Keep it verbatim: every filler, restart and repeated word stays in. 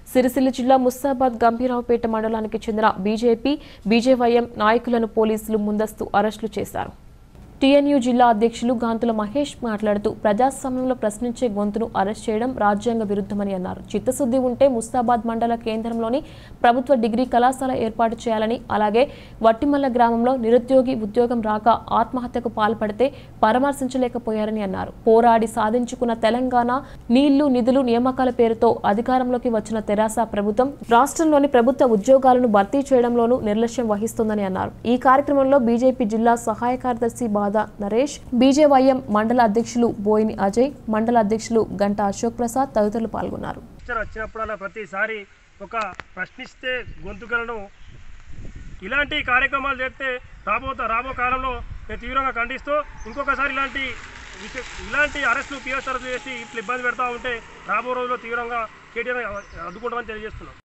సిరిసిల్ల జిల్లా ముస్తాబాద్ గంభీరావుపేట మండలానికి చెందిన బీజేపీ బీజేవైఎం నాయకులను పోలీసులు ముందస్తు అరెస్టులు చేశారు. టీఎన్యూ జిల్లా అధ్యక్షులు గాంతుల మహేష్ మాట్లాడుతూ ప్రజాస్వామ్యంలో ప్రశ్నించే గొంతును అరెస్ట్ చేయడం రాజ్యాంగ విరుద్ధమని అన్నారు. చిత్తశుద్ధి ఉంటే ముస్తాబాద్ మండల కేంద్రంలోని ప్రభుత్వ డిగ్రీ కళాశాల ఏర్పాటు చేయాలని, అలాగే వట్టిమల్ల గ్రామంలో నిరుద్యోగి ఉద్యోగం రాక ఆత్మహత్యకు పాల్పడితే పరామర్శించలేకపోయారని అన్నారు. పోరాడి సాధించుకున్న తెలంగాణ నీళ్లు నిధులు నియామకాల పేరుతో అధికారంలోకి వచ్చిన తెరాస ప్రభుత్వం రాష్ట్రంలోని ప్రభుత్వ ఉద్యోగాలను భర్తీ చేయడంలోనూ నిర్లక్ష్యం వహిస్తోందని అన్నారు. ఈ కార్యక్రమంలో బీజేపీ జిల్లా సహాయ కార్యదర్శి బాదా నరేష్, బీజేవైఎం మండల అధ్యక్షులు బోయిని అజయ్, మండల అధ్యక్షులు గంట అశోక్ ప్రసాద్ తదితరులు పాల్గొన్నారు. వచ్చినప్పుడల్లా ప్రతిసారి ఒక ప్రశ్నిస్తే గొంతుకలను ఇలాంటి కార్యక్రమాలు చేస్తే రాబో రాబో కాలంలో నేను తీవ్రంగా ఖండిస్తూ ఇంకొకసారి ఇలాంటి ఇలాంటి అరెస్టులు పిఎస్ అరెస్టు చేసి ఇట్లా ఇబ్బంది పెడతా ఉంటే రాబో రోజుల్లో తీవ్రంగా కేటీఆర్ అడ్డుకుంటామని తెలియజేస్తున్నాం.